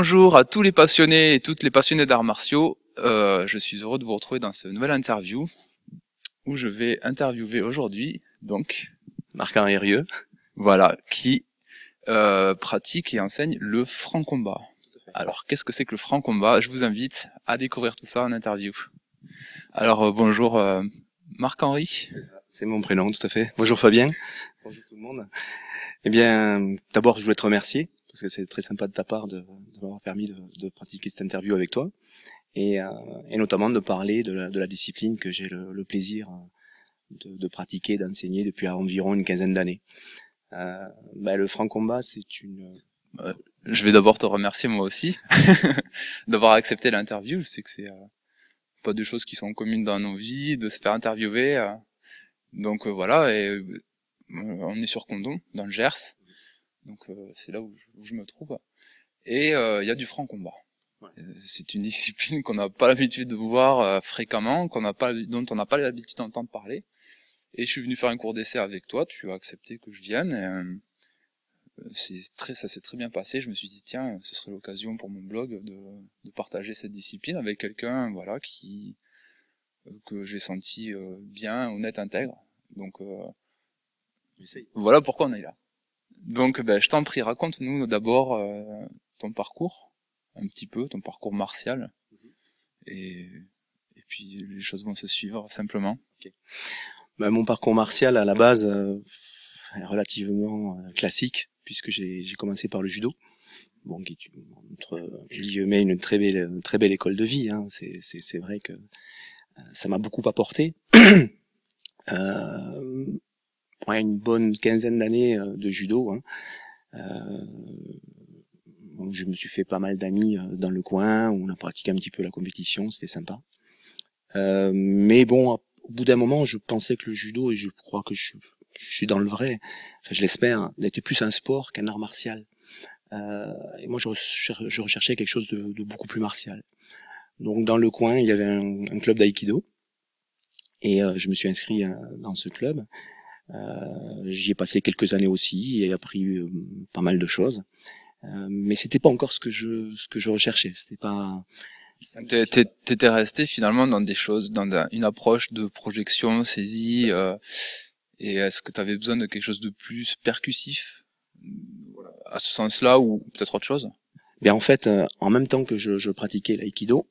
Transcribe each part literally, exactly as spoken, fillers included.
Bonjour à tous les passionnés et toutes les passionnées d'arts martiaux. Euh, je suis heureux de vous retrouver dans cette nouvelle interview où je vais interviewer aujourd'hui donc Marc-Henri Rieu, voilà, qui euh, pratique et enseigne le franc combat. Alors, qu'est-ce que c'est que le franc combat? Je vous invite à découvrir tout ça en interview. Alors, euh, bonjour euh, Marc-Henri. c'est mon prénom, tout à fait. Bonjour Fabien. Bonjour tout le monde. Eh bien, d'abord, je voulais te remercier parce que c'est très sympa de ta part de, de m'avoir permis de, de pratiquer cette interview avec toi et, euh, et notamment de parler de la, de la discipline que j'ai le, le plaisir de, de pratiquer, d'enseigner depuis environ une quinzaine d'années. Euh, bah, le franc combat, c'est une... Euh, je vais d'abord te remercier moi aussi d'avoir accepté l'interview. Je sais que c'est euh, pas des choses qui sont communes dans nos vies, de se faire interviewer. Euh, donc euh, voilà, et euh, on est sur Condom, dans le Gers. Donc euh, c'est là où je, où je me trouve. Et il euh, y a du franc combat. Ouais. C'est une discipline qu'on n'a pas l'habitude de voir euh, fréquemment, qu'on n'a pas, dont on n'a pas l'habitude d'entendre parler. Et je suis venu faire un cours d'essai avec toi. Tu as accepté que je vienne. Et, euh, c'est très, ça s'est très bien passé. Je me suis dit tiens, ce serait l'occasion pour mon blog de, de partager cette discipline avec quelqu'un, voilà, qui euh, que j'ai senti euh, bien, honnête, intègre. Donc euh, voilà pourquoi on est là. Donc, ben, je t'en prie, raconte-nous d'abord euh, ton parcours, un petit peu, ton parcours martial, et, et puis les choses vont se suivre simplement. Okay. Ben, mon parcours martial, à la base, euh, est relativement euh, classique, puisque j'ai, j'ai commencé par le judo, bon, qui est entre guillemets une très belle, une très belle école de vie. Hein. C'est, c'est, c'est vrai que euh, ça m'a beaucoup apporté. euh, Ouais, une bonne quinzaine d'années de judo. Hein. Euh, donc je me suis fait pas mal d'amis dans le coin, on a pratiqué un petit peu la compétition, c'était sympa. Euh, mais bon, au bout d'un moment, je pensais que le judo, et je crois que je, je suis dans le vrai, enfin je l'espère, n'était plus un sport qu'un art martial. Euh, et moi, je, je recherchais quelque chose de, de beaucoup plus martial. Donc dans le coin, il y avait un, un club d'aïkido, et euh, je me suis inscrit euh, dans ce club. Euh, j'y ai passé quelques années aussi et appris euh, pas mal de choses, euh, mais c'était pas encore ce que je ce que je recherchais. C'était pas. T'étais resté finalement dans des choses, dans une approche de projection, saisie, euh, et est-ce que t'avais besoin de quelque chose de plus percussif à ce sens-là ou peut-être autre chose? Bien en fait, euh, en même temps que je, je pratiquais l'aïkido,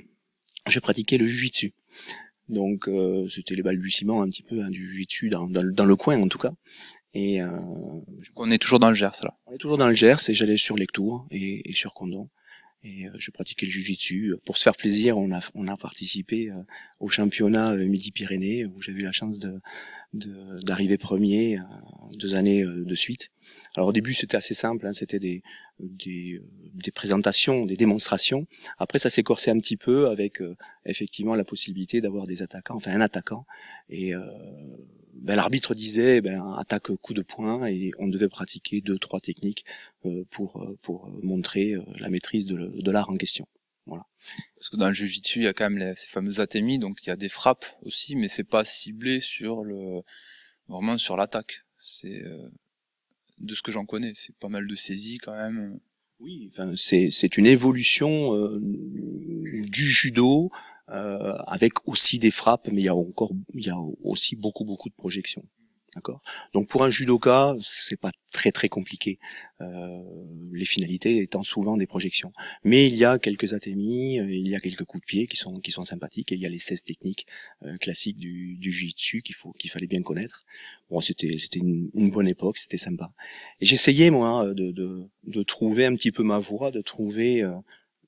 je pratiquais le jujitsu. Donc euh, c'était les balbutiements un petit peu hein, du jiu-jitsu dans, dans, dans le coin en tout cas. Et euh, on est toujours dans le Gers là. On est toujours dans le Gers et j'allais sur Lectoure et, et sur Condom. Et euh, je pratiquais le jiu-jitsu. Pour se faire plaisir, on a on a participé euh, au championnat euh, Midi-Pyrénées où j'ai eu la chance de, de d'arriver premier euh, deux années euh, de suite. Alors au début c'était assez simple, hein, c'était des des des présentations, des démonstrations. Après ça s'est corsé un petit peu avec euh, effectivement la possibilité d'avoir des attaquants, enfin un attaquant. Et euh, ben, l'arbitre disait ben, attaque coup de poing et on devait pratiquer deux trois techniques euh, pour pour montrer euh, la maîtrise de, de l'art en question. Voilà. Parce que dans le jiu-jitsu il y a quand même les, ces fameux atemi, donc il y a des frappes aussi, mais c'est pas ciblé sur le vraiment sur l'attaque. C'est euh, de ce que j'en connais, c'est pas mal de saisies quand même. Oui, enfin c'est c'est une évolution euh, du judo euh, avec aussi des frappes, mais il y a encore il y a aussi beaucoup beaucoup de projections. D'accord. Donc pour un judoka, c'est pas très très compliqué. Euh, les finalités étant souvent des projections. Mais il y a quelques atémis, il y a quelques coups de pied qui sont qui sont sympathiques. Et il y a les seize techniques euh, classiques du, du jiu-jitsu qu'il faut qu'il fallait bien connaître. Bon, c'était c'était une, une bonne époque, c'était sympa. Et j'essayais moi de, de de trouver un petit peu ma voie, de trouver. Euh,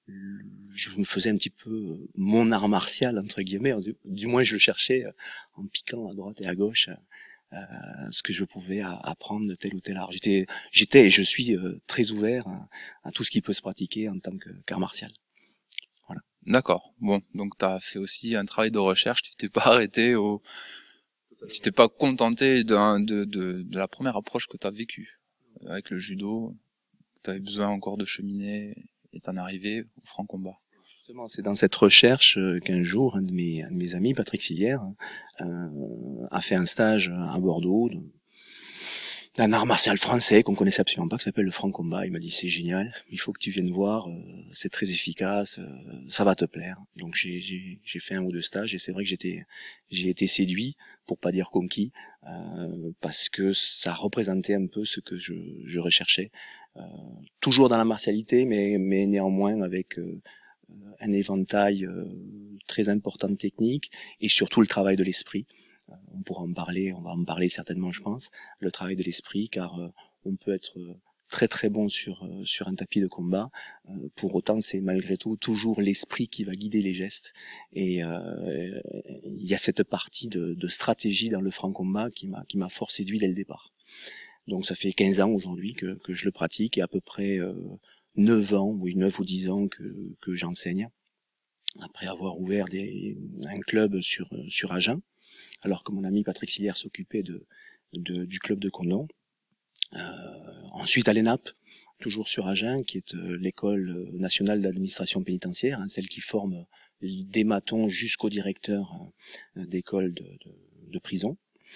je me faisais un petit peu mon art martial entre guillemets. Du, du moins, je le cherchais en piquant à droite et à gauche. Euh, ce que je pouvais apprendre de tel ou tel art. J'étais, j'étais et je suis euh, très ouvert à, à tout ce qui peut se pratiquer en tant qu'art martial. Voilà. D'accord. Bon, donc tu as fait aussi un travail de recherche. Tu t'es pas arrêté au, tu t'es pas contenté de, de, de, de la première approche que tu as vécue avec le judo. Tu avais besoin encore de cheminer et t'en arrivé au franc combat. Justement, c'est dans cette recherche qu'un jour, un de mes, un de mes amis, Patrick Silière, euh, a fait un stage à Bordeaux, de, d'un art martial français qu'on connaissait absolument pas, qui s'appelle le franc combat. Il m'a dit c'est génial, il faut que tu viennes voir, euh, c'est très efficace, euh, ça va te plaire. Donc j'ai j'ai j'ai fait un ou deux stages et c'est vrai que j'étais j'ai été séduit, pour pas dire conquis, euh, parce que ça représentait un peu ce que je je recherchais, euh, toujours dans la martialité, mais mais néanmoins avec euh, un éventail euh, très important de techniques et surtout le travail de l'esprit. On pourra en parler, on va en parler certainement, je pense, le travail de l'esprit, car euh, on peut être très très bon sur euh, sur un tapis de combat. Euh, pour autant, c'est malgré tout toujours l'esprit qui va guider les gestes. Et euh, il y a cette partie de, de stratégie dans le franc combat qui m'a qui m'a fort séduit dès le départ. Donc ça fait quinze ans aujourd'hui que que je le pratique et à peu près euh, neuf ans, oui neuf ou dix ans que que j'enseigne. Après avoir ouvert des un club sur sur Agen, alors que mon ami Patrick Silière s'occupait de, de du club de Condon. Euh, ensuite à l'E N A P, toujours sur Agen, qui est euh, l'école nationale d'administration pénitentiaire, hein, celle qui forme des matons jusqu'au directeur euh, d'école de, de, de prison.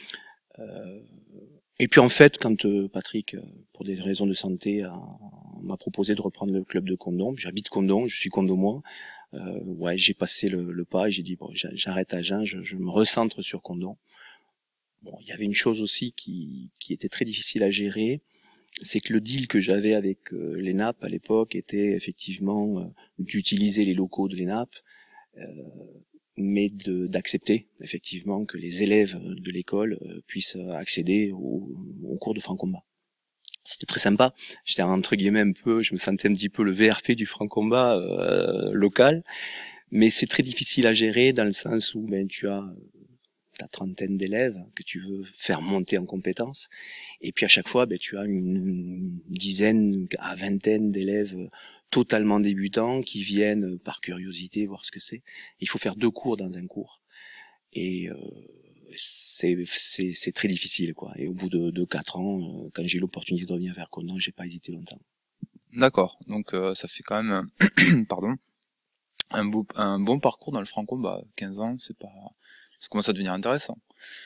Euh, et puis en fait, quand euh, Patrick, euh, pour des raisons de santé, a, m'a proposé de reprendre le club de Condon, j'habite Condon, je suis condomois, euh, ouais, j'ai passé le, le pas et j'ai dit bon, j'arrête à Agen, je, je me recentre sur Condon. Bon, il y avait une chose aussi qui, qui était très difficile à gérer, c'est que le deal que j'avais avec euh, l'E N A P à l'époque était effectivement euh, d'utiliser les locaux de l'E N A P, euh, mais de, d'accepter effectivement que les élèves de l'école euh, puissent accéder au, au cours de franc combat. C'était très sympa. J'étais entre guillemets un peu, je me sentais un petit peu le V R P du franc combat euh, local, mais c'est très difficile à gérer dans le sens où ben tu as ta trentaine d'élèves que tu veux faire monter en compétences, et puis à chaque fois ben tu as une dizaine à vingtaine d'élèves totalement débutants qui viennent par curiosité voir ce que c'est. Il faut faire deux cours dans un cours, et euh, c'est c'est c'est très difficile quoi. Et au bout de de quatre ans, euh, quand j'ai eu l'opportunité de revenir vers Condon, j'ai pas hésité longtemps. D'accord. Donc euh, ça fait quand même pardon un beau un bon parcours dans le franc combat. quinze ans, c'est pas ça commence à devenir intéressant.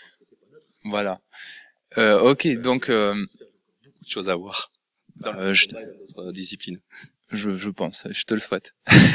Voilà. Euh, ok, donc euh, beaucoup de choses à voir dans euh, je, notre discipline. Je, je pense, je te le souhaite.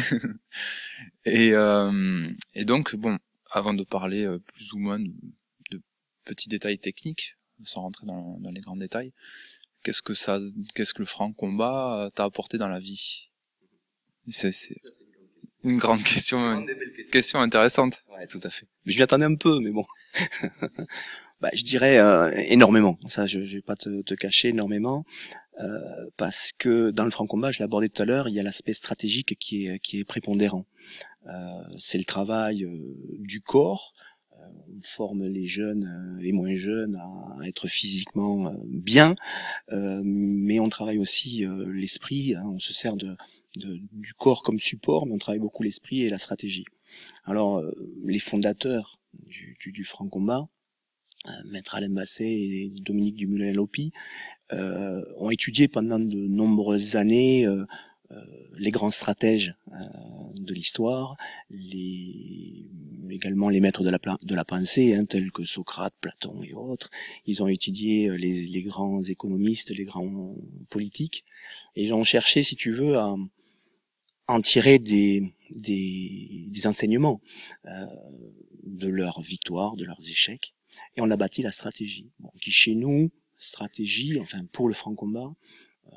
et euh, et donc bon, avant de parler euh, plus ou moins de, de petits détails techniques, sans rentrer dans, dans les grands détails, qu'est-ce que ça, qu'est-ce que le franc combat t'a apporté dans la vie? C'est, c'est une grande question, une question intéressante. Ouais, tout à fait. Je m'y attendais un peu, mais bon. Bah, je dirais euh, énormément. Ça, je, je vais pas te, te cacher énormément, euh, parce que dans le franc combat, je l'ai abordé tout à l'heure, il y a l'aspect stratégique qui est qui est prépondérant. Euh, c'est le travail euh, du corps. Euh, on forme les jeunes, euh, les moins jeunes, à être physiquement euh, bien, euh, mais on travaille aussi euh, l'esprit. Hein, on se sert de, de du corps comme support, mais on travaille beaucoup l'esprit et la stratégie. Alors, euh, les fondateurs du, du, du franc combat, euh, Maître Alain Basset et Dominique Dumoulin-Lopi, euh, ont étudié pendant de nombreuses années euh, euh, les grands stratèges euh, de l'histoire, les, également les maîtres de la, de la pensée, hein, tels que Socrate, Platon et autres. Ils ont étudié les, les grands économistes, les grands politiques, et ils ont cherché, si tu veux, à en tirer des, des, des enseignements euh, de leurs victoires, de leurs échecs, et on a bâti la stratégie, bon, qui chez nous, stratégie, enfin pour le franc combat, euh,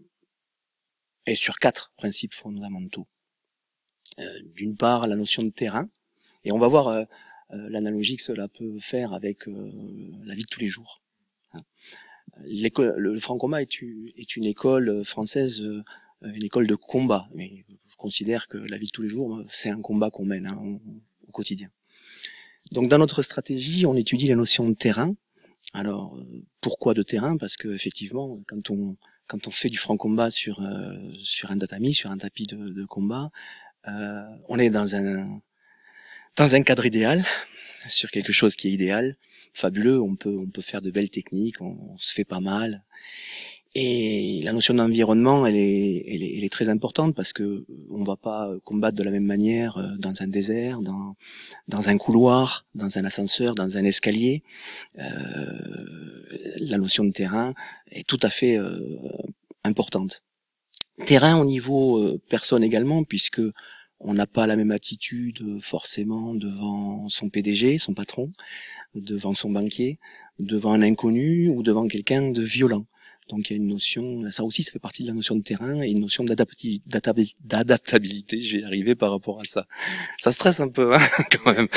est sur quatre principes fondamentaux. Euh, d'une part, la notion de terrain, et on va voir euh, euh, l'analogie que cela peut faire avec euh, la vie de tous les jours. Hein. L'école, le franc combat est, est une école française, euh, une école de combat, mais je considère que la vie de tous les jours, c'est un combat qu'on mène hein, au, au quotidien. Donc dans notre stratégie, on étudie la notion de terrain. Alors pourquoi de terrain? Parce que effectivement, quand on quand on fait du franc combat sur euh, sur un tatami, sur un tapis de, de combat, euh, on est dans un dans un cadre idéal, sur quelque chose qui est idéal, fabuleux. On peut on peut faire de belles techniques, on, on se fait pas mal. Et la notion d'environnement, elle est, elle est, elle est très importante parce que on va pas combattre de la même manière dans un désert, dans, dans un couloir, dans un ascenseur, dans un escalier. Euh, la notion de terrain est tout à fait euh, importante. Terrain au niveau euh, personne également, puisque on n'a pas la même attitude forcément devant son P D G, son patron, devant son banquier, devant un inconnu ou devant quelqu'un de violent. Donc il y a une notion, ça aussi ça fait partie de la notion de terrain et une notion d'adapti- d'adaptabilité, je vais y arriver par rapport à ça. Ça stresse un peu hein, quand même.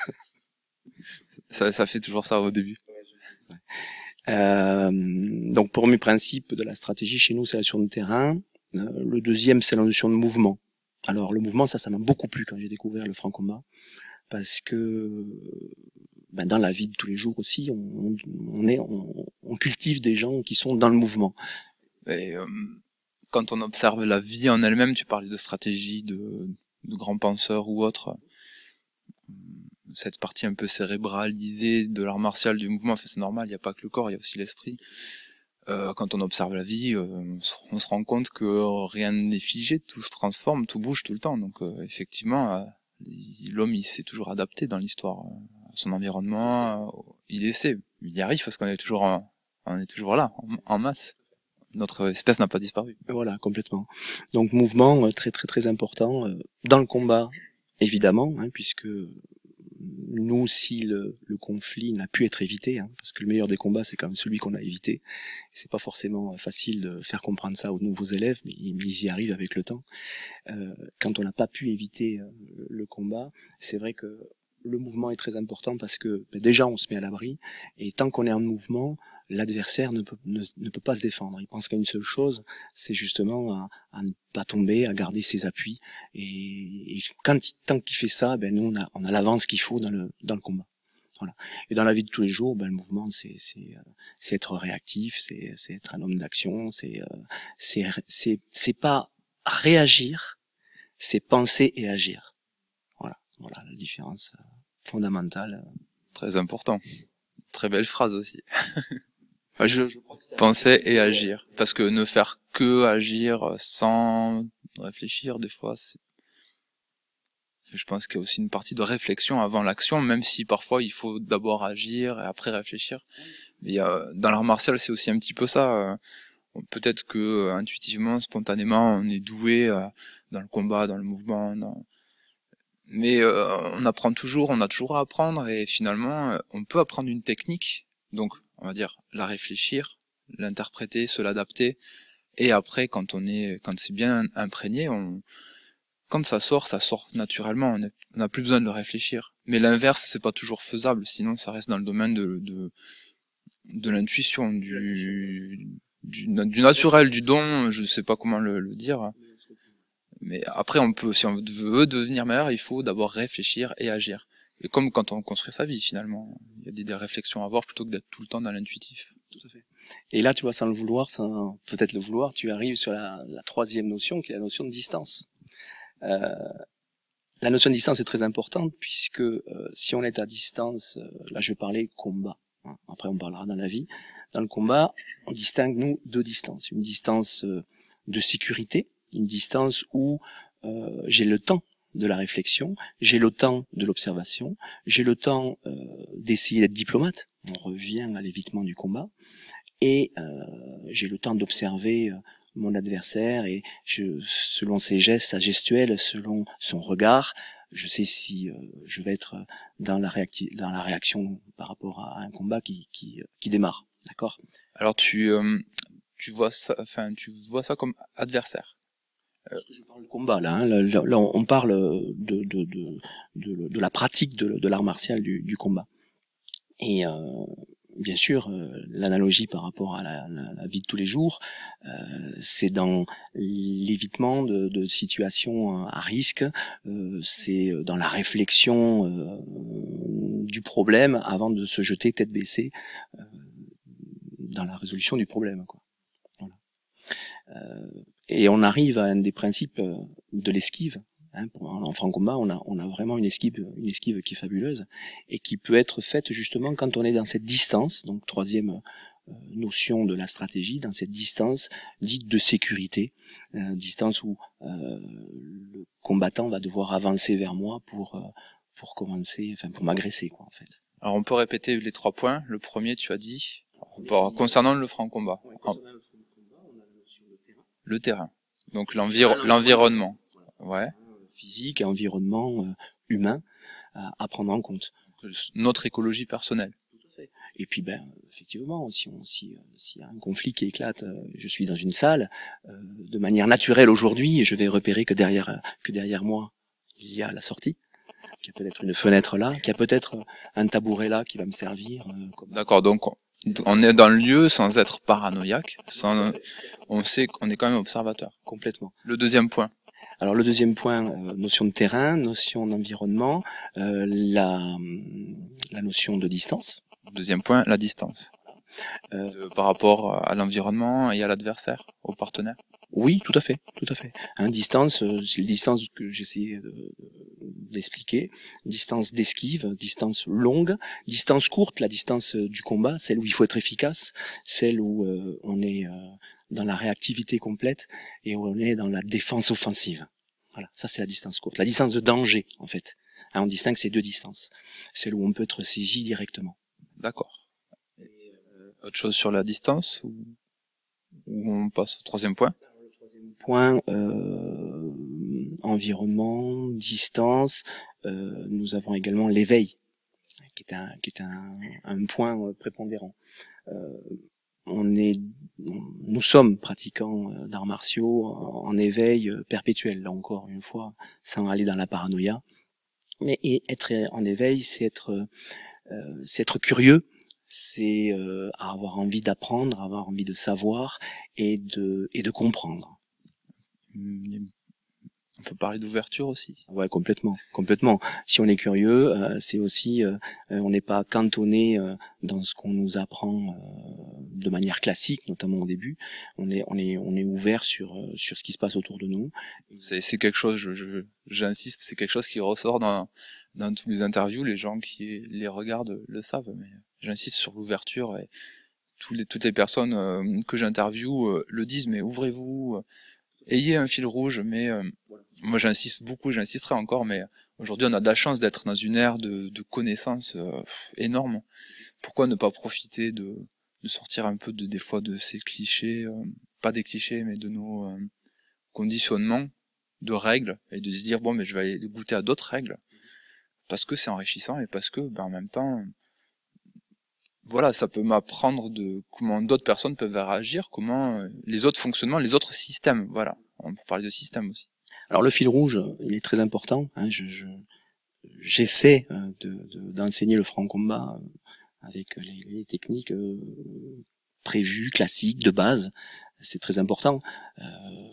Ça, ça fait toujours ça au début. Euh, donc pour mes principes de la stratégie chez nous, c'est la notion de terrain. Euh, le deuxième, c'est la notion de mouvement. Alors le mouvement, ça, ça m'a beaucoup plu quand j'ai découvert le franc combat, parce que ben, dans la vie de tous les jours aussi, on, on est, on, on cultive des gens qui sont dans le mouvement. Et, euh, quand on observe la vie en elle-même, tu parlais de stratégie, de, de grands penseurs ou autres, cette partie un peu cérébralisée de l'art martial, du mouvement, enfin, c'est normal, il n'y a pas que le corps, il y a aussi l'esprit. Euh, quand on observe la vie, euh, on, se, on se rend compte que rien n'est figé, tout se transforme, tout bouge tout le temps. Donc euh, effectivement, euh, l'homme il s'est toujours adapté dans l'histoire à son environnement, euh, il essaie, il y arrive parce qu'on est toujours, en, on est toujours là, en, en masse. Notre espèce n'a pas disparu. Voilà, complètement. Donc mouvement très très très important euh, dans le combat, évidemment, hein, puisque nous, si le, le conflit n'a pu être évité, hein, parce que le meilleur des combats, c'est quand même celui qu'on a évité. C'est pas forcément facile de faire comprendre ça aux nouveaux élèves, mais ils y arrivent avec le temps. Euh, quand on n'a pas pu éviter euh, le combat, c'est vrai que le mouvement est très important parce que ben, déjà on se met à l'abri, et tant qu'on est en mouvement, l'adversaire ne peut, ne, ne peut pas se défendre. Il pense qu'à une seule chose, c'est justement à, à ne pas tomber, à garder ses appuis. Et, et quand il, tant qu'il fait ça, ben nous on a, on a l'avance qu'il faut dans le, dans le combat. Voilà. Et dans la vie de tous les jours, ben le mouvement c'est, c'est, c'est être réactif, c'est, c'est être un homme d'action, c'est, c'est, c'est, c'est pas réagir, c'est penser et agir. Voilà, voilà la différence fondamentale. Très important. Très belle phrase aussi. Enfin, je, je crois que ça... Penser et agir. Parce que ne faire que agir sans réfléchir, des fois, c'est... Je pense qu'il y a aussi une partie de réflexion avant l'action, même si parfois il faut d'abord agir et après réfléchir. Mais euh, dans l'art martial, c'est aussi un petit peu ça. Peut-être que euh, intuitivement, spontanément, on est doué euh, dans le combat, dans le mouvement, dans... mais euh, on apprend toujours, on a toujours à apprendre, et finalement, euh, on peut apprendre une technique, donc on va dire la réfléchir, l'interpréter, se l'adapter, et après, quand on est, quand c'est bien imprégné, on, quand ça sort, ça sort naturellement, on n'a plus besoin de le réfléchir. Mais l'inverse, c'est pas toujours faisable, sinon ça reste dans le domaine de de, de l'intuition, du Du, du naturel, du don, je sais pas comment le, le dire. Mais après, on peut, si on veut devenir meilleur, il faut d'abord réfléchir et agir. Et comme quand on construit sa vie, finalement, il y a des, des réflexions à avoir plutôt que d'être tout le temps dans l'intuitif. Tout à fait. Et là, tu vois, sans le vouloir, sans peut-être le vouloir, tu arrives sur la, la troisième notion, qui est la notion de distance. Euh, la notion de distance est très importante, puisque euh, si on est à distance, euh, là je vais parler combat, hein, après on parlera dans la vie, dans le combat, on distingue, nous, deux distances. Une distance euh, de sécurité, une distance où euh, j'ai le temps de la réflexion, j'ai le temps de l'observation, j'ai le temps euh, d'essayer d'être diplomate, on revient à l'évitement du combat, et euh, j'ai le temps d'observer euh, mon adversaire, et je, selon ses gestes, sa gestuelle, selon son regard, je sais si euh, je vais être dans la, réacti- dans la réaction par rapport à un combat qui, qui, qui démarre. D'accord. Alors tu euh, tu vois ça, enfin tu vois ça comme adversaire. Euh, Parce que je parle de combat là, hein, là, là on parle de de de de, de la pratique de, de l'art martial du, du combat. Et euh, bien sûr, euh, l'analogie par rapport à la, la, la vie de tous les jours, euh, c'est dans l'évitement de, de situations à risque, euh, c'est dans la réflexion euh, du problème avant de se jeter tête baissée euh, dans la résolution du problème, quoi. Voilà. Euh, et on arrive à un des principes de l'esquive. Hein, en franc combat, on a, on a vraiment une esquive, une esquive qui est fabuleuse et qui peut être faite justement quand on est dans cette distance. Donc troisième euh, notion de la stratégie, dans cette distance dite de sécurité, euh, distance où euh, le combattant va devoir avancer vers moi pour euh, pour commencer, enfin pour m'agresser quoi en fait. Alors on peut répéter les trois points. Le premier, tu as dit, bon, concernant le franc combat. Ouais, concernant le franc combat, on a la notion de terrain. Le terrain. Donc l'enviro l'environnement. Ouais. Physique et environnement euh, humain à, à prendre en compte. Notre écologie personnelle. Tout à fait. Et puis ben effectivement, si on si s'il y a un conflit qui éclate, euh, je suis dans une salle, euh, de manière naturelle aujourd'hui, je vais repérer que derrière que derrière moi il y a la sortie, qu'il y a peut-être une fenêtre là, qu'il y a peut-être un tabouret là qui va me servir. Euh, comme... D'accord, donc on, on est dans le lieu sans être paranoïaque, sans, on sait qu'on est quand même observateur. Complètement. Le deuxième point. Alors le deuxième point, euh, notion de terrain, notion d'environnement, euh, la, la notion de distance. Deuxième point, la distance. Euh, euh, par rapport à l'environnement et à l'adversaire, au partenaire. Oui, tout à fait, tout à fait. Hein, distance, euh, c'est la distance que j'essayais de, d'expliquer. Distance d'esquive, distance longue, distance courte, la distance du combat, celle où il faut être efficace, celle où euh, on est euh, dans la réactivité complète et où on est dans la défense offensive. Voilà, ça c'est la distance courte. La distance de danger, en fait. Hein, on distingue ces deux distances. Celle où on peut être saisi directement. D'accord. Et, euh, autre chose sur la distance ou, ou on passe au troisième point? Le troisième point, euh, environnement, distance. Euh, nous avons également l'éveil, qui est un, qui est un, un point prépondérant. Euh, on est, nous sommes pratiquants d'arts martiaux en, en éveil perpétuel. Là encore une fois, sans aller dans la paranoïa. Mais et être en éveil, c'est être, euh, c'est être curieux, c'est euh, avoir envie d'apprendre, avoir envie de savoir et de et de comprendre. On peut parler d'ouverture aussi. Ouais, complètement, complètement. Si on est curieux, euh, c'est aussi, euh, on n'est pas cantonné euh, dans ce qu'on nous apprend euh, de manière classique, notamment au début. On est, on est, on est ouvert sur euh, sur ce qui se passe autour de nous. C'est, c'est quelque chose, je, je, j'insiste, c'est quelque chose qui ressort dans dans tous les interviews. Les gens qui les regardent le savent, mais j'insiste sur l'ouverture et toutes les toutes les personnes euh, que j'interviewe euh, le disent. Mais ouvrez-vous. Euh, Ayez un fil rouge, mais euh, moi j'insiste beaucoup, j'insisterai encore, mais aujourd'hui on a de la chance d'être dans une ère de, de connaissances euh, énorme. Pourquoi ne pas profiter de, de sortir un peu de des fois de ces clichés, euh, pas des clichés, mais de nos euh, conditionnements, de règles, et de se dire bon mais je vais aller goûter à d'autres règles, parce que c'est enrichissant et parce que ben, en même temps, voilà, ça peut m'apprendre de comment d'autres personnes peuvent réagir, comment euh, les autres fonctionnements, les autres systèmes, voilà. On peut parler de système aussi. Alors le fil rouge, il est très important. Hein, je, je, j'essaie de, de, d'enseigner le franc combat avec les, les techniques euh, prévues, classiques, de base. C'est très important. Euh,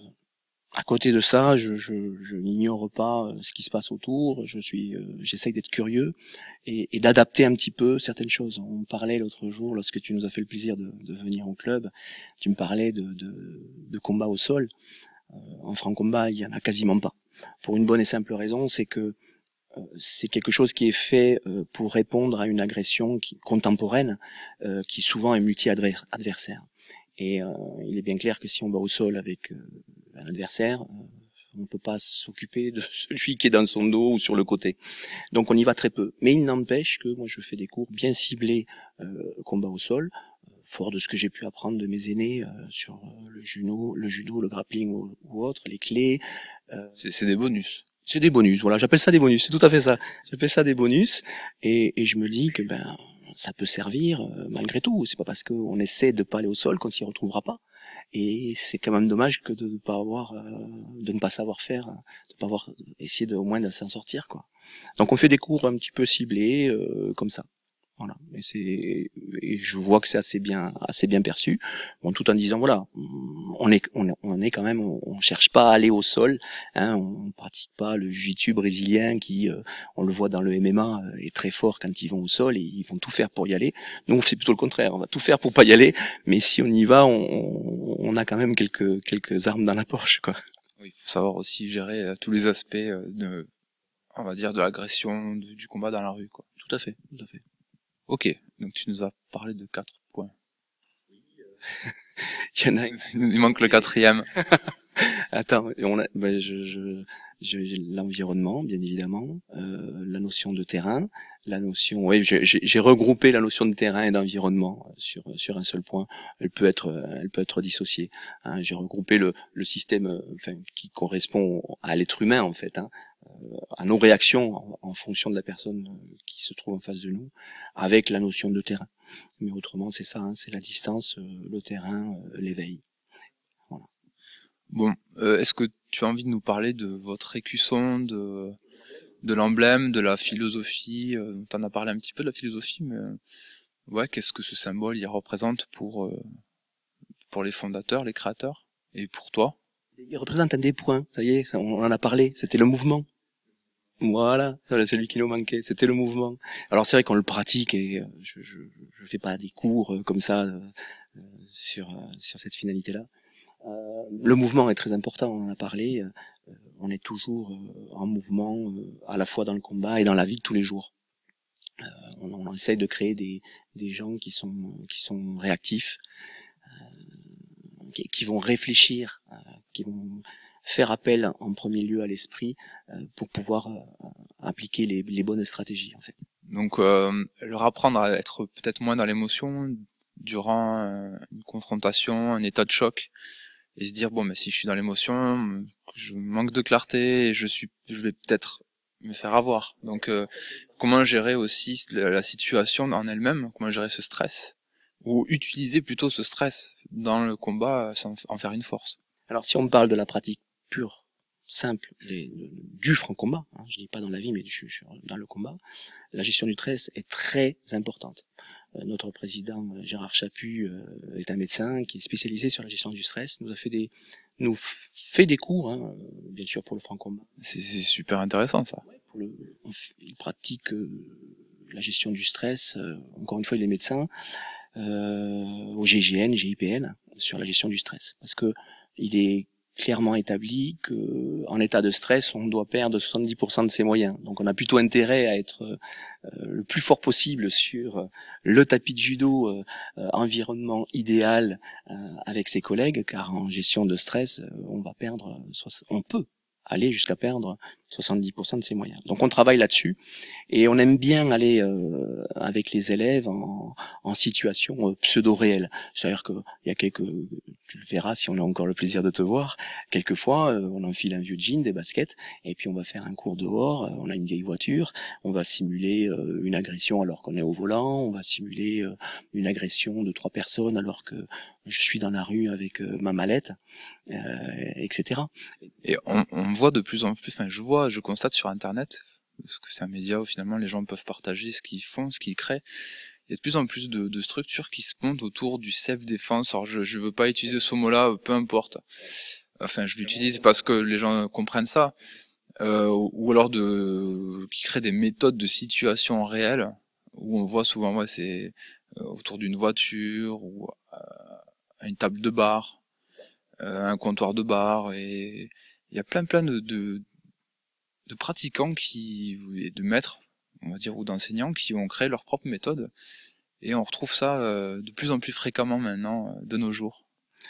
À côté de ça, je, je, je n'ignore pas ce qui se passe autour. Je suis, euh, j'essaye d'être curieux et, et d'adapter un petit peu certaines choses. On parlait l'autre jour, lorsque tu nous as fait le plaisir de, de venir au club, tu me parlais de, de, de combat au sol. Euh, en franc combat, il y en a quasiment pas. Pour une bonne et simple raison, c'est que euh, c'est quelque chose qui est fait euh, pour répondre à une agression qui, contemporaine, euh, qui souvent est multi-adversaire. Et euh, il est bien clair que si on va au sol avec euh, un adversaire, euh, on ne peut pas s'occuper de celui qui est dans son dos ou sur le côté. Donc on y va très peu. Mais il n'empêche que moi je fais des cours bien ciblés euh, combat au sol, euh, fort de ce que j'ai pu apprendre de mes aînés euh, sur euh, le judo, le judo, le grappling ou, ou autre, les clés. Euh, c'est, c'est des bonus. C'est des bonus, voilà, j'appelle ça des bonus, c'est tout à fait ça. J'appelle ça des bonus et, et je me dis que ben ça peut servir euh, malgré tout. C'est pas parce qu'on essaie de pas aller au sol qu'on s'y retrouvera pas. Et c'est quand même dommage que de ne pas avoir, euh, de ne pas savoir faire, de pas avoir essayé de, au moins de s'en sortir, quoi. Donc on fait des cours un petit peu ciblés euh, comme ça. Voilà. Et c'est, et je vois que c'est assez bien, assez bien perçu. Bon, tout en disant voilà, on est, on est, on est quand même, on, on cherche pas à aller au sol. Hein, on pratique pas le jiu-jitsu brésilien qui, euh, on le voit dans le M M A, euh, est très fort quand ils vont au sol et ils vont tout faire pour y aller. Nous, on fait plutôt le contraire. On va tout faire pour pas y aller, mais si on y va, on, on a quand même quelques, quelques armes dans la poche, quoi. Oui, il faut savoir aussi gérer euh, tous les aspects euh, de, on va dire, de l'agression, de, du combat dans la rue, quoi. Tout à fait, tout à fait. Ok, donc tu nous as parlé de quatre points. Il y en a. Il manque le quatrième. Attends, on a, ben je, je, j'ai l'environnement, bien évidemment, euh, la notion de terrain, la notion, oui, j'ai, j'ai regroupé la notion de terrain et d'environnement sur sur un seul point. Elle peut être, elle peut être dissociée. Hein. J'ai regroupé le le système, enfin, qui correspond à l'être humain en fait, hein, à nos réactions en, en fonction de la personne qui se trouve en face de nous, avec la notion de terrain. Mais autrement, c'est ça, hein, c'est la distance, le terrain, l'éveil. Voilà. Bon, euh, est-ce que tu as envie de nous parler de votre écusson, de de l'emblème, de la philosophie? euh, T'en as parlé un petit peu de la philosophie, mais euh, ouais, qu'est-ce que ce symbole il représente pour euh, pour les fondateurs, les créateurs, et pour toi? Il représente un des points. Ça y est, ça, on en a parlé. C'était le mouvement. Voilà, c'est celui qui nous manquait. C'était le mouvement. Alors c'est vrai qu'on le pratique et je je, je fais pas des cours comme ça euh, sur sur cette finalité-là. Euh, le mouvement est très important, on en a parlé, euh, on est toujours euh, en mouvement, euh, à la fois dans le combat et dans la vie de tous les jours. Euh, on, on essaye de créer des, des gens qui sont, qui sont réactifs, euh, qui, qui vont réfléchir, euh, qui vont faire appel en premier lieu à l'esprit euh, pour pouvoir euh, appliquer les, les bonnes stratégies en fait. Donc euh, leur apprendre à être peut-être moins dans l'émotion durant euh, une confrontation, un état de choc, et se dire bon mais si je suis dans l'émotion, je manque de clarté et je suis je vais peut-être me faire avoir. Donc euh, comment gérer aussi la, la situation en elle-même, comment gérer ce stress, ou utiliser plutôt ce stress dans le combat sans en faire une force. Alors si on parle de la pratique pure, simple, les, du franc combat, hein, je dis pas dans la vie mais du, dans le combat, la gestion du stress est très importante. Euh, notre président Gérard Chaput euh, est un médecin qui est spécialisé sur la gestion du stress, nous a fait des nous fait des cours, hein, bien sûr pour le franc combat. C'est, c'est super intéressant ça. Ouais, pour le, il pratique euh, la gestion du stress. Euh, encore une fois, il est médecin euh, au G I G N, G I P N sur la gestion du stress, parce que il est clairement établi que en état de stress, on doit perdre soixante-dix pour cent de ses moyens. Donc on a plutôt intérêt à être euh, le plus fort possible sur le tapis de judo, euh, environnement idéal euh, avec ses collègues, car en gestion de stress, euh, on va perdre, on peut aller jusqu'à perdre soixante-dix pour cent de ses moyens. Donc on travaille là-dessus et on aime bien aller euh, avec les élèves en, en situation euh, pseudo-réelle. C'est-à-dire qu'il y a quelques, tu le verras si on a encore le plaisir de te voir, quelquefois euh, on enfile un vieux jean, des baskets et puis on va faire un cours dehors, euh, on a une vieille voiture, on va simuler euh, une agression alors qu'on est au volant, on va simuler euh, une agression de trois personnes alors que je suis dans la rue avec euh, ma mallette, euh, et cetera. Et on, on voit de plus en plus, enfin je vois, je constate sur Internet, parce que c'est un média où finalement les gens peuvent partager ce qu'ils font, ce qu'ils créent. Il y a de plus en plus de, de structures qui se montent autour du self-défense. Alors je je veux pas utiliser ce mot-là, peu importe. Enfin je l'utilise parce que les gens comprennent ça. Euh, ou alors de qui créent des méthodes de situation réelles où on voit souvent, ouais, c'est euh, autour d'une voiture ou euh, à une table de bar, euh, un comptoir de bar, et il y a plein plein de, de de pratiquants qui, et de maîtres, on va dire, ou d'enseignants qui ont créé leur propre méthode, et on retrouve ça euh, de plus en plus fréquemment maintenant, euh, de nos jours.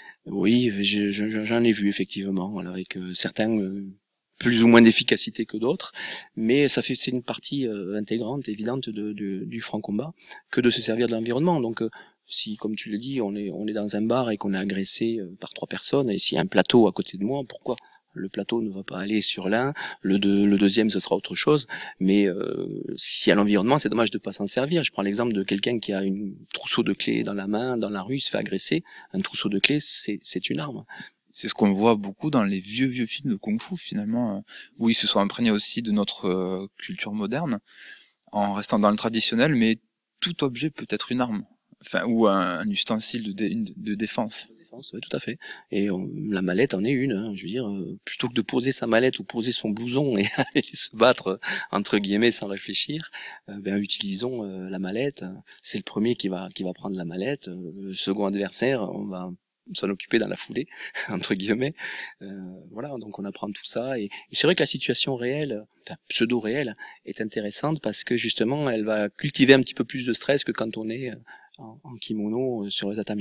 Oui, je, je, j'en ai vu effectivement, voilà, avec euh, certains euh, plus ou moins d'efficacité que d'autres, mais ça fait c'est une partie euh, intégrante, évidente de, de, du franc combat, que de se servir de l'environnement. Donc euh, si, comme tu le dis, on est on est dans un bar et qu'on est agressé euh, par trois personnes, et s'il y a un plateau à côté de moi, pourquoi le plateau ne va pas aller sur l'un, le, deux, le deuxième ce sera autre chose, mais euh, s'il y a l'environnement, c'est dommage de pas s'en servir. Je prends l'exemple de quelqu'un qui a une trousseau de clés dans la main, dans la rue, il se fait agresser, un trousseau de clés, c'est, c'est une arme. C'est ce qu'on voit beaucoup dans les vieux vieux films de kung-fu finalement, euh, où ils se sont imprégnés aussi de notre euh, culture moderne, en restant dans le traditionnel, mais tout objet peut être une arme, enfin ou un, un ustensile de, dé, de défense. Oui, tout à fait. Et on, la mallette en est une. Hein, je veux dire, euh, plutôt que de poser sa mallette ou poser son blouson et aller se battre euh, entre guillemets sans réfléchir, euh, ben utilisons euh, la mallette. C'est le premier qui va qui va prendre la mallette. Euh, le second adversaire, on va s'en occuper dans la foulée entre guillemets. Euh, voilà, donc on apprend tout ça. Et, et c'est vrai que la situation réelle, enfin pseudo réelle, est intéressante parce que justement, elle va cultiver un petit peu plus de stress que quand on est en, en kimono sur le tatami.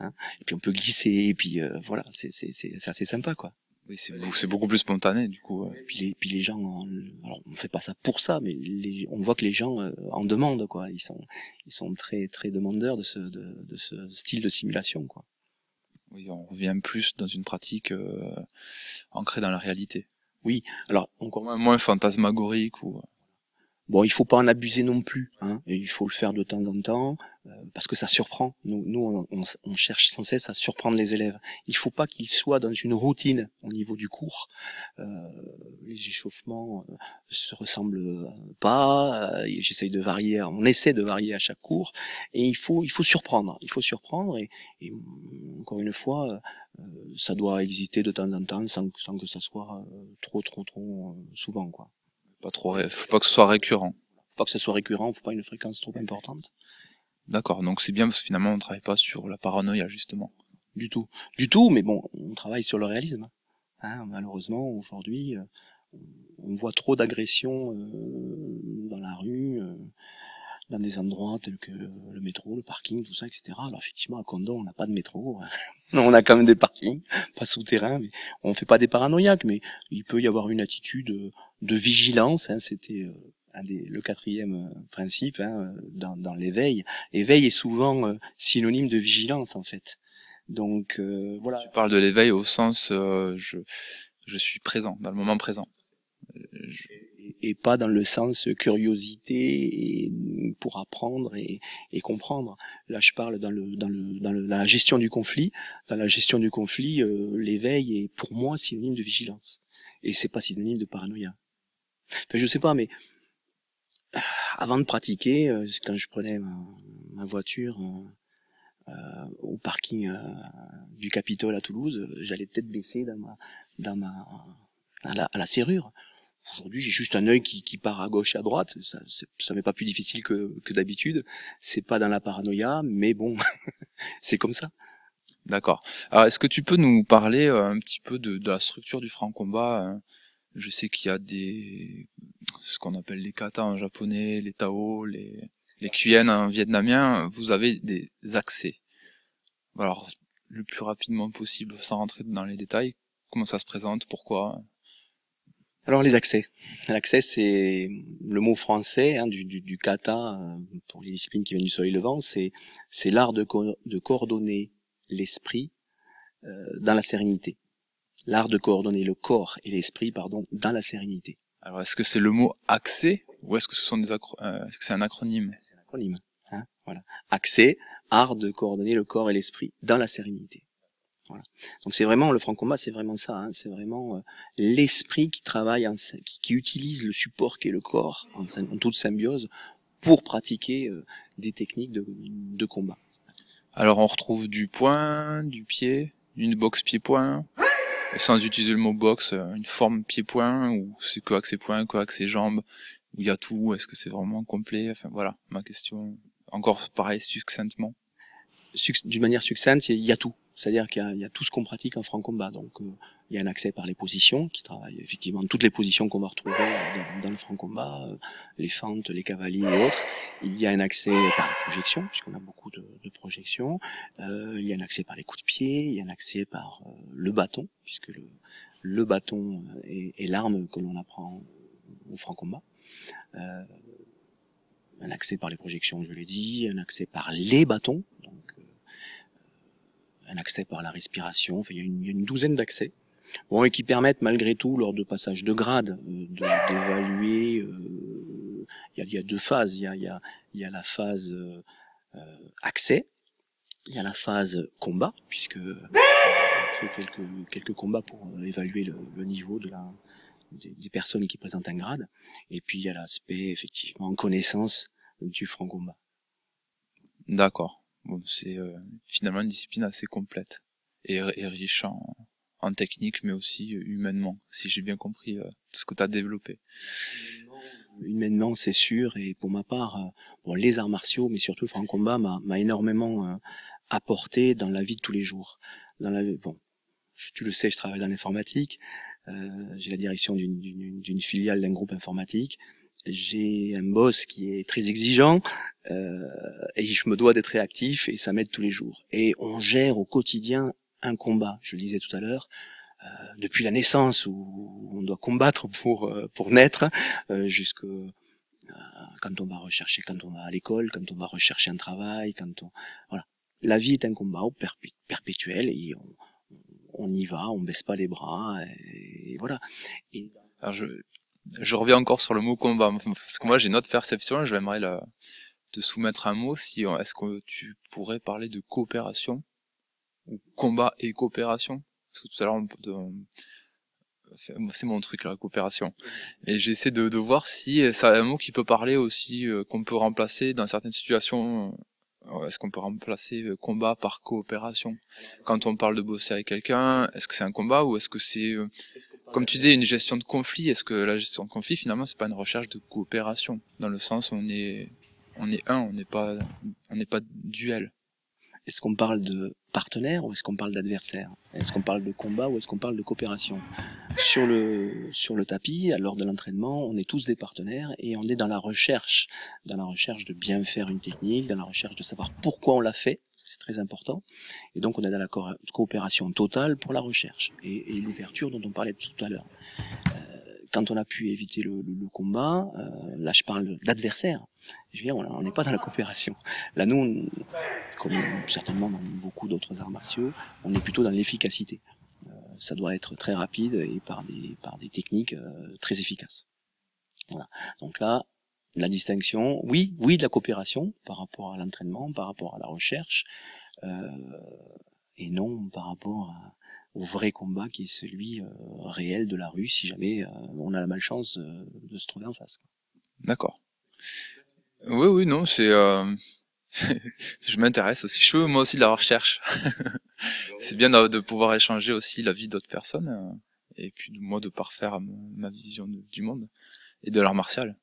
Hein. Et puis on peut glisser, et puis euh, voilà, c'est c'est c'est c'est assez sympa quoi. Oui, c'est c'est beaucoup plus spontané du coup. Ouais. Et puis les puis les gens, en, alors on fait pas ça pour ça, mais les, on voit que les gens euh, en demandent quoi. Ils sont ils sont très très demandeurs de ce de, de ce style de simulation quoi. Oui, on revient plus dans une pratique euh, ancrée dans la réalité. Oui, alors encore moins, moins fantasmagorique ou. Bon, il faut pas en abuser non plus, hein. Et il faut le faire de temps en temps, euh, parce que ça surprend. Nous, nous on, on, on cherche sans cesse à surprendre les élèves. Il faut pas qu'ils soient dans une routine au niveau du cours. Euh, les échauffements euh, se ressemblent pas. Euh, J'essaye de varier, on essaie de varier à chaque cours. Et il faut, il faut surprendre. Il faut surprendre. Et, et encore une fois, euh, ça doit exister de temps en temps, sans, sans que ça soit euh, trop, trop, trop euh, souvent, quoi. Pas trop, faut pas que ce soit récurrent. Faut pas que ce soit récurrent, faut pas une fréquence trop importante. D'accord, donc c'est bien parce que finalement on travaille pas sur la paranoïa justement. Du tout, du tout, mais bon, on travaille sur le réalisme. Hein, malheureusement, aujourd'hui, euh, on voit trop d'agressions euh, dans la rue, euh, dans des endroits tels que le métro, le parking, tout ça, et cetera. Alors effectivement, à Condom, on n'a pas de métro, on a quand même des parkings, pas souterrains, mais on fait pas des paranoïaques, mais il peut y avoir une attitude de vigilance. Hein, c'était euh, un des, le quatrième euh, principe hein, dans, dans l'éveil. Éveil est souvent euh, synonyme de vigilance en fait. Donc euh, voilà. Tu parles de l'éveil au sens euh, je je suis présent dans le moment présent. Je... Et, et pas dans le sens curiosité et pour apprendre et, et comprendre. Là, je parle dans le dans le dans, le, dans la gestion du conflit. Dans la gestion du conflit, euh, l'éveil est pour moi synonyme de vigilance et c'est pas synonyme de paranoïa. Enfin, je sais pas, mais avant de pratiquer, euh, quand je prenais ma, ma voiture euh, euh, au parking euh, du Capitole à Toulouse, j'allais peut-être baisser dans ma dans ma à la, à la serrure. Aujourd'hui, j'ai juste un œil qui, qui part à gauche et à droite. Ça, ça m'est pas plus difficile que, que d'habitude. C'est pas dans la paranoïa, mais bon, c'est comme ça. D'accord. Alors, est-ce que tu peux nous parler euh, un petit peu de, de la structure du franc combat hein. Je sais qu'il y a des ce qu'on appelle les katas en japonais, les tao, les les kuyen en vietnamien. Vous avez des accès. Alors, le plus rapidement possible, sans rentrer dans les détails. Comment ça se présente? Pourquoi? Alors les accès. L'accès, c'est le mot français hein, du, du, du kata euh, pour les disciplines qui viennent du soleil levant. C'est c'est l'art de, co de coordonner l'esprit euh, dans la sérénité. L'art de coordonner le corps et l'esprit, pardon, dans la sérénité. Alors est-ce que c'est le mot accès ou est-ce que ce sont des acro euh, est-ce que c'est un acronyme? C'est un acronyme. Hein, voilà. Accès, art de coordonner le corps et l'esprit dans la sérénité. Voilà. Donc c'est vraiment le franc combat, c'est vraiment ça. Hein, c'est vraiment euh, l'esprit qui travaille, en, qui, qui utilise le support qu'est le corps en, en toute symbiose pour pratiquer euh, des techniques de, de combat. Alors on retrouve du poing, du pied, une boxe pied-poing, sans utiliser le mot boxe, une forme pied-poing ou c'est que accès poing, que accès jambes, où il y a tout. Est-ce que c'est vraiment complet? Enfin voilà, ma question. Encore pareil, succinctement. D'une manière succincte, il y a tout. C'est-à-dire qu'il y, y a tout ce qu'on pratique en franc combat. Donc, euh, il y a un accès par les positions, qui travaillent effectivement toutes les positions qu'on va retrouver dans, dans le franc combat, euh, les fentes, les cavaliers et autres. Il y a un accès par les projections, puisqu'on a beaucoup de, de projections. Euh, il y a un accès par les coups de pied. Il y a un accès par euh, le bâton, puisque le, le bâton est, est l'arme que l'on apprend au franc combat. Euh, un accès par les projections, je l'ai dit. Un accès par les bâtons. Donc, un accès par la respiration, enfin, il y a une, il y a une douzaine d'accès, bon, et qui permettent malgré tout, lors de passage de grade, euh, d'évaluer, euh, il, il y a deux phases, il y a, il y a, il y a la phase euh, accès, il y a la phase combat, puisque euh, on fait quelques, quelques combats pour euh, évaluer le, le niveau de la, des, des personnes qui présentent un grade, et puis il y a l'aspect, effectivement, connaissance du franc combat. D'accord. Bon, c'est euh, finalement une discipline assez complète et, et riche en, en technique, mais aussi humainement, si j'ai bien compris euh, ce que tu as développé. Humainement, c'est sûr, et pour ma part, euh, bon, les arts martiaux, mais surtout le franc combat, m'a énormément euh, apporté dans la vie de tous les jours. Dans la, bon, je, tu le sais, je travaille dans l'informatique, euh, j'ai la direction d'une filiale d'un groupe informatique, j'ai un boss qui est très exigeant, euh, et je me dois d'être réactif, et ça m'aide tous les jours. Et on gère au quotidien un combat, je le disais tout à l'heure, euh, depuis la naissance où on doit combattre pour euh, pour naître, euh, jusque euh, quand on va rechercher, quand on va à l'école, quand on va rechercher un travail, quand on voilà. La vie est un combat perpé- perpétuel, et on, on y va, on baisse pas les bras, et, et voilà. Et... Alors je, je reviens encore sur le mot combat, parce que moi j'ai une autre perception, j'aimerais la, te soumettre un mot, si est-ce que tu pourrais parler de coopération, ou combat et coopération, parce que tout à l'heure, on, on, c'est mon truc la coopération, et j'essaie de, de voir si c'est un mot qui peut parler aussi, euh, qu'on peut remplacer dans certaines situations. Est-ce qu'on peut remplacer combat par coopération? Quand on parle de bosser avec quelqu'un, est-ce que c'est un combat ou est-ce que c'est, euh, comme tu disais, une gestion de conflit? Est-ce que la gestion de conflit, finalement, c'est pas une recherche de coopération? Dans le sens où on est, on est un, on n'est pas, on n'est pas duel. Est-ce qu'on parle de partenaire ou est-ce qu'on parle d'adversaire? Est-ce qu'on parle de combat ou est-ce qu'on parle de coopération? Sur le sur le tapis, lors de l'entraînement, on est tous des partenaires et on est dans la recherche, dans la recherche de bien faire une technique, dans la recherche de savoir pourquoi on l'a fait, c'est très important. Et donc on est dans la co- coopération totale pour la recherche et, et l'ouverture dont on parlait tout à l'heure. Euh, quand on a pu éviter le, le, le combat, euh, là je parle d'adversaire. Je veux dire, on n'est pas dans la coopération. Là, nous, on, comme certainement dans beaucoup d'autres arts martiaux, on est plutôt dans l'efficacité. Euh, ça doit être très rapide et par des par des techniques euh, très efficaces. Voilà. Donc là, la distinction, oui, oui, de la coopération par rapport à l'entraînement, par rapport à la recherche, euh, et non par rapport à, au vrai combat qui est celui euh, réel de la rue, si jamais euh, on a la malchance euh, de se trouver en face. D'accord. Oui, oui, non, c'est, euh, je m'intéresse aussi. Je fais moi aussi de la recherche. C'est bien de, de pouvoir échanger aussi la vie d'autres personnes, euh, et puis moi de parfaire ma vision de, du monde et de l'art martial.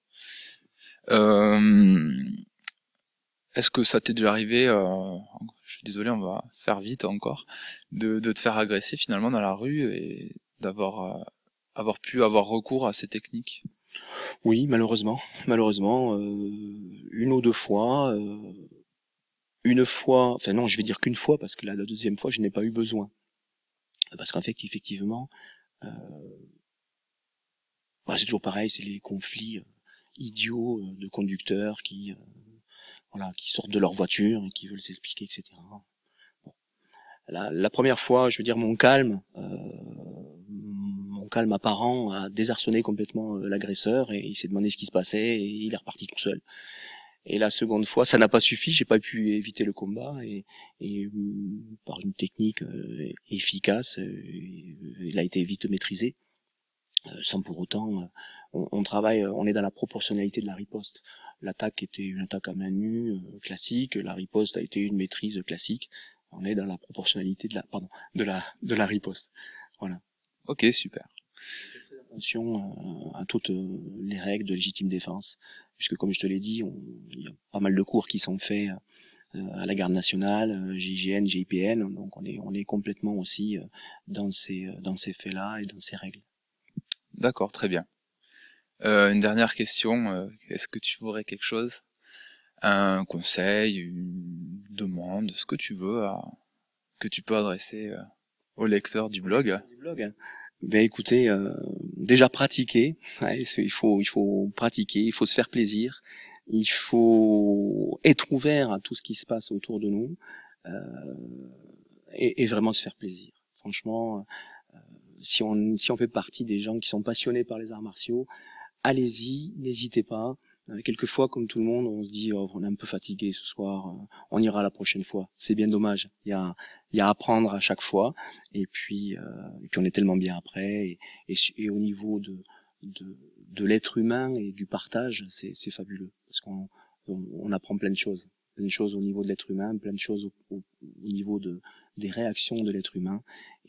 Euh, est-ce que ça t'est déjà arrivé, euh, je suis désolé, on va faire vite encore, de, de te faire agresser finalement dans la rue et d'avoir euh, avoir pu avoir recours à ces techniques? Oui, malheureusement, malheureusement, euh, une ou deux fois, euh, une fois, enfin non, je vais dire qu'une fois parce que la, la deuxième fois, je n'ai pas eu besoin, parce qu'en fait, effectivement, euh, bah, c'est toujours pareil, c'est les conflits euh, idiots euh, de conducteurs qui, euh, voilà, qui sortent de leur voiture et qui veulent s'expliquer, et cetera. Bon. La, la première fois, je veux dire, mon calme, euh, mon calme apparent a désarçonné complètement euh, l'agresseur et il s'est demandé ce qui se passait et il est reparti tout seul. Et la seconde fois, ça n'a pas suffi, j'ai pas pu éviter le combat et, et euh, par une technique euh, efficace, euh, il a été vite maîtrisé, euh, sans pour autant, euh, on, on travaille, on est dans la proportionnalité de la riposte. L'attaque était une attaque à main nue euh, classique, la riposte a été une maîtrise classique. On est dans la proportionnalité de la, pardon, de la, de la riposte. Voilà. Ok, super. Attention à toutes les règles de légitime défense, puisque comme je te l'ai dit, on, il y a pas mal de cours qui sont faits à la garde nationale, G I G N, G I P N, donc on est on est complètement aussi dans ces dans ces faits-là et dans ces règles. D'accord, très bien. Euh, une dernière question, euh, est-ce que tu aurais quelque chose, un conseil, une demande, ce que tu veux, à, que tu peux adresser euh, aux lecteurs du blog? Du blog. Ben écoutez, euh, déjà pratiquer, ouais, il faut il faut pratiquer, il faut se faire plaisir, il faut être ouvert à tout ce qui se passe autour de nous euh, et, et vraiment se faire plaisir. Franchement, euh, si on si on fait partie des gens qui sont passionnés par les arts martiaux, allez-y, n'hésitez pas. Euh, quelquefois, comme tout le monde, on se dit oh, on est un peu fatigué ce soir, euh, on ira la prochaine fois. C'est bien dommage. Il y a il y a à apprendre à chaque fois, et puis euh, et puis on est tellement bien après. Et, et, et au niveau de de, de l'être humain et du partage, c'est c'est fabuleux parce qu'on on, on apprend plein de choses, plein de choses au niveau de l'être humain, plein de choses au, au, au niveau de des réactions de l'être humain,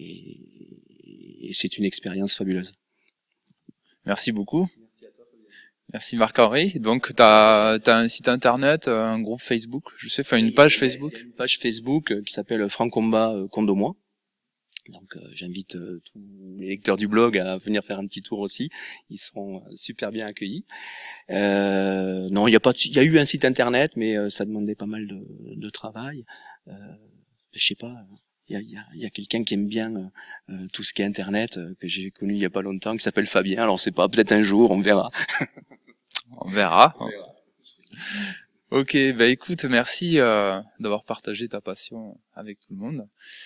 et, et c'est une expérience fabuleuse. Merci beaucoup. Merci à toi. Merci Marc-Henri. Donc t'as t'as un site internet, un groupe Facebook, je sais, enfin une page Facebook. Une page Facebook qui s'appelle Franc Combat Condomois. Donc euh, j'invite euh, tous les lecteurs du blog à venir faire un petit tour aussi. Ils seront super bien accueillis. Euh, non, il y a pas, il y a eu un site internet, mais euh, ça demandait pas mal de, de travail. Euh, je sais pas. Il y a, il y a, il y a quelqu'un qui aime bien euh, tout ce qui est internet euh, que j'ai connu il y a pas longtemps, qui s'appelle Fabien. Alors c'est pas, peut-être un jour, on verra. On verra. On verra. Ok, bah écoute, merci euh, d'avoir partagé ta passion avec tout le monde.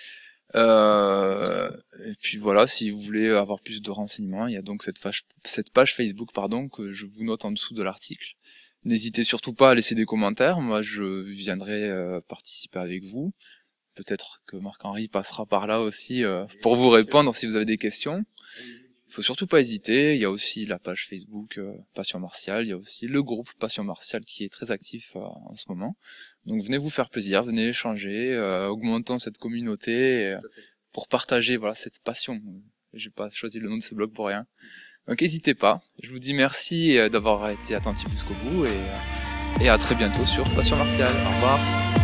Euh, et puis voilà, si vous voulez avoir plus de renseignements, il y a donc cette page, cette page Facebook, pardon, que je vous note en dessous de l'article. N'hésitez surtout pas à laisser des commentaires. Moi, je viendrai euh, participer avec vous. Peut-être que Marc-Henri passera par là aussi euh, pour vous répondre si vous avez des questions. Il faut surtout pas hésiter. Il y a aussi la page Facebook euh, Passion Martiale. Il y a aussi le groupe Passion Martiale qui est très actif euh, en ce moment. Donc venez vous faire plaisir, venez échanger, euh, augmentons cette communauté euh, pour partager voilà cette passion. J'ai pas choisi le nom de ce blog pour rien. Donc n'hésitez pas. Je vous dis merci d'avoir été attentif jusqu'au bout et, et à très bientôt sur Passion Martiale. Au revoir.